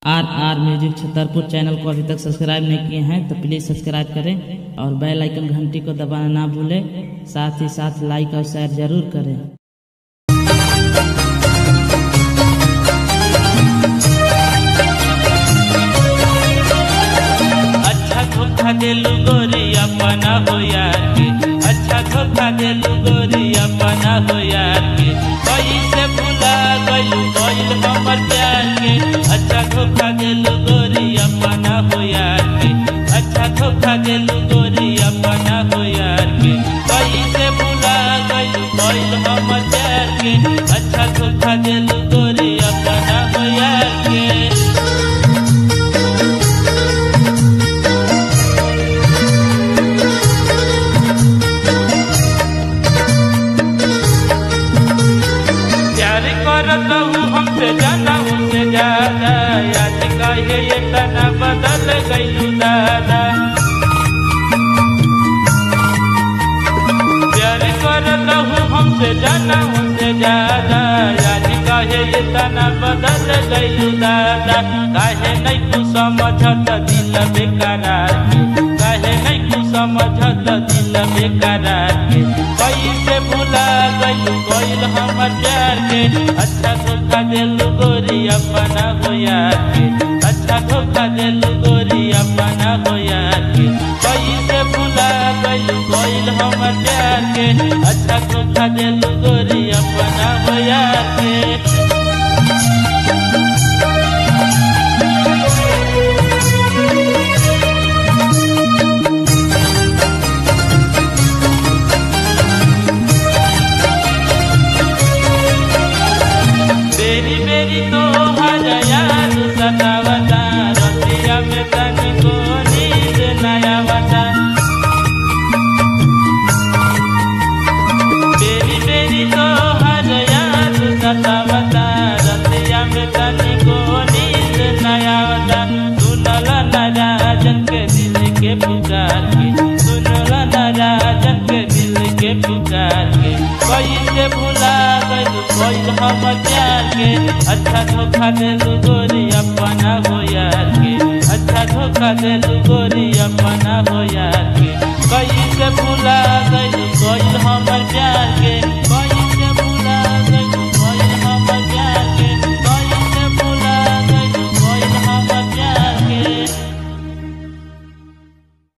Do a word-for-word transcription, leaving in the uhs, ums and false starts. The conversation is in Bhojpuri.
आर आर म्यूजिक छतरपुर चैनल को अभी तक सब्सक्राइब नहीं किए हैं तो प्लीज़ सब्सक्राइब करें और बेल आइकन घंटी को दबाना ना भूलें। साथ ही साथ लाइक और शेयर जरूर करें। अच्छा धोखा देलू गोरी अपना हो यार के, अच्छा धोखा देलू गोरी अपना हो यार के, कैसे भुला गइलू गइल हमर प्यार के। अच्छा धोखा देलू गोरी अपना हो यार के, अच्छा धोखा देलू गोरी अपना हो यार के, कैसे भुला गइलू गइल हमर प्यार के। अच्छा धोखा देलू गोरी अपना हो यार के। हमसे जाना उनसे ज्यादा याद काहे ये तना बदल गइलू दादा। प्यार करत हूँ हमसे जाना उनसे ज्यादा याद काहे ये तना बदल गइलू दादा। काहे नहीं तू समझत दिल बेकरार के, काहे नहीं तू समझत दिल बेकरार के, कैसे भुला गइलू गइल हमर प्यार के। अच्छा धोखा देलू गोरी अपना हो यार के, अच्छा धोखा देलू गोरी अपना हो यार के, कैसे भुला गइलू गइल हमर प्यार के। अच्छा धोखा देलू गोरी अपना हो यार के। बेरी बेरी तो हर याद सतावता, रतिया में तनिको नींद न आवता। बेरी बेरी तो हर याद सतावता, रतिया में तनिको नींद न आवता। सुनल न राजन के दिल के पुकार के, सुनल न राजन के दिल के पुकार के, कैसे भुला गइलू गइल हमर प्यार के। अच्छा धोखा देलू गोरी अपना हो यार के, अच्छा धोखा देलू गोरी अपना हो यार के, कैसे भुला गइलू गइल हमर प्यार